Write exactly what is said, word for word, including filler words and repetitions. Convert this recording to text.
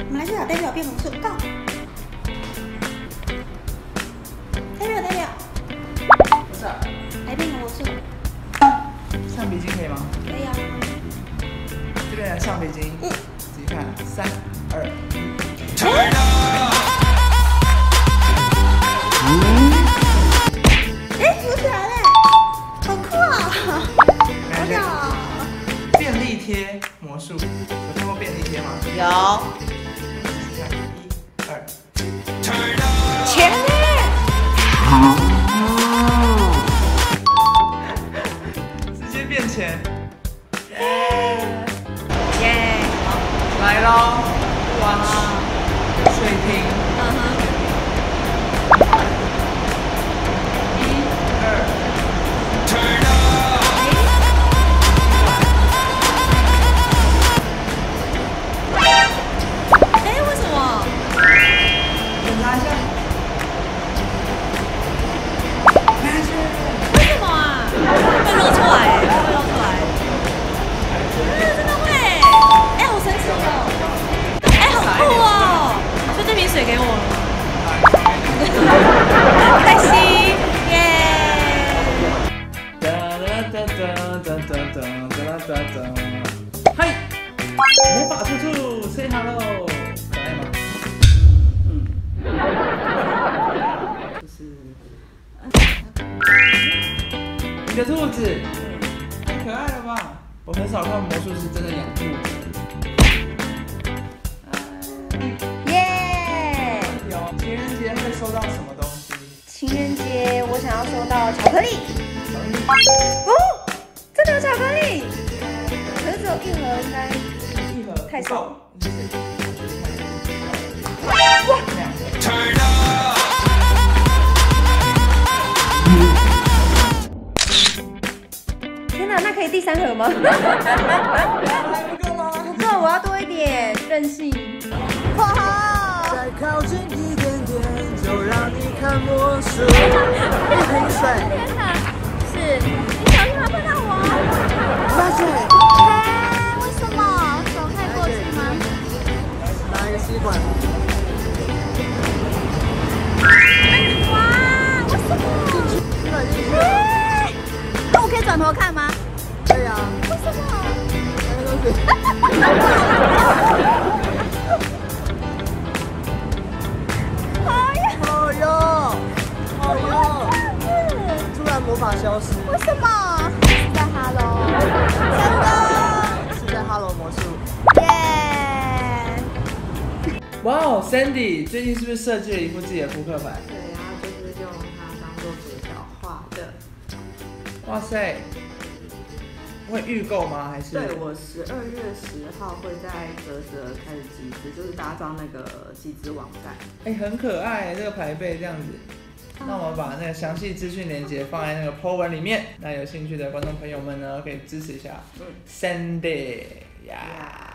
我们来去找代表变魔术，到。代表代表， 不是， 来变魔术。 橡皮筋可以吗？ 可以啊。 这边的橡皮筋，嗯，仔细看，三二一。 哎，浮起来了，好酷啊！好屌啊！ 便利贴魔术，有看过便利贴吗？ 有。 一、二， 钱呢？ 直接变钱。 耶！好， 来喽！哇，水瓶。 嗯哼。 一、二。 水给我了吗？开心耶！ 哒哒哒哒哒哒哒哒哒。嗨，魔法兔兔 ，say hello， 可爱吗？嗯。就是，你的兔子，太可爱了吧！我很少看魔术师真的养兔子。情人节会收到什么东西？ 情人节我想要收到巧克力。哦，真的有巧克力？可是只有一盒，应该一盒太少。 哇！两个。 天哪，那可以第三盒吗？ 还不够吗？ 不够，我要多一点任性。括号。 再靠近一点点，就让你看魔术。一瓶水。 天哪，是你小心麻烦到我。 发水。 哎，为什么？手可以过去吗？ 拿一个吸管。 哇，为什么？ 进去，进去。 哎，那我可以转头看吗？ 对呀。 为什么？ 那个东西。魔法消失？ 为什么？是在哈喽，真的是在哈喽魔术。 耶！ 哇哦 ，Sandy 最近是不是设计了一副自己的扑克牌？ 对，然后就是用它当做主角画的。 哇塞！会预购吗？还是？ 对，我十二月十号会在泽泽开始集资，就是搭上那个集资网站。 哎、欸，很可爱，这个牌背这样子。那我们把那个详细资讯连结放在那个 po 文里面，那有兴趣的观众朋友们呢，可以支持一下 Sandy 呀。